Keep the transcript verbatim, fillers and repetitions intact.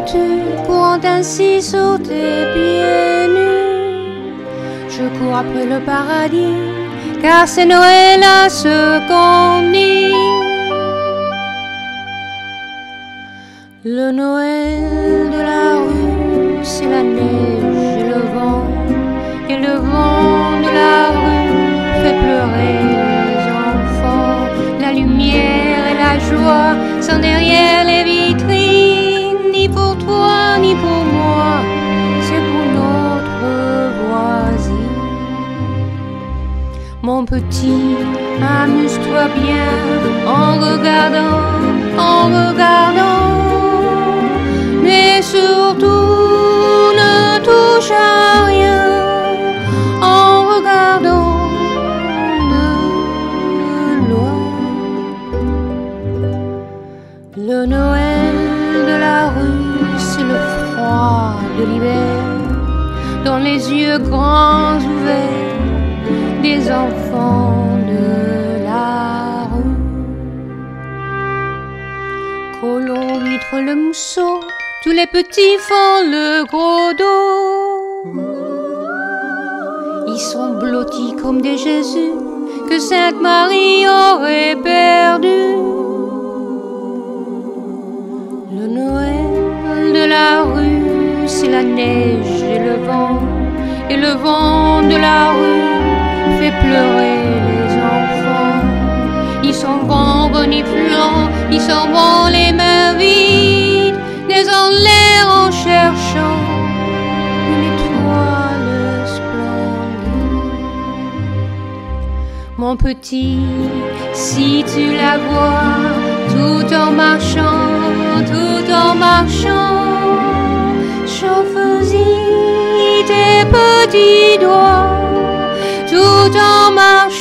tu courant ainsi sur tes pieds nus? Je cours après le paradis, car c'est Noël à ce qu'on dit. Le Noël de la rue, c'est la neige et le vent, et le vent de la rue fait pleurer les enfants. La lumière et la joie sont derrière les vitrines, ni pour toi ni pour moi, c'est pour notre voisine. Mon petit, amuse-toi bien en regardant, en regardant, mais surtout ne touche à rien en regardant de loin. Le Noël de la rue, c'est le froid de l'hiver, dans les yeux grands ouverts des enfants de la rue. Colomb, huître, le mousseau, tous les petits font le gros dos. Ils sont blottis comme des Jésus que Sainte Marie aurait perdu. Le Noël de la rue, c'est la neige et le vent, et le vent de la rue fait pleurer les enfants. Ils sont bons reniflants, ils sont bons les mains vides, les en l'air en cherchant une étoile splendide. Mon petit, si tu la vois, tout en marchant, tout en marchant, chauffe-y tes petits doigts, tout en marchant.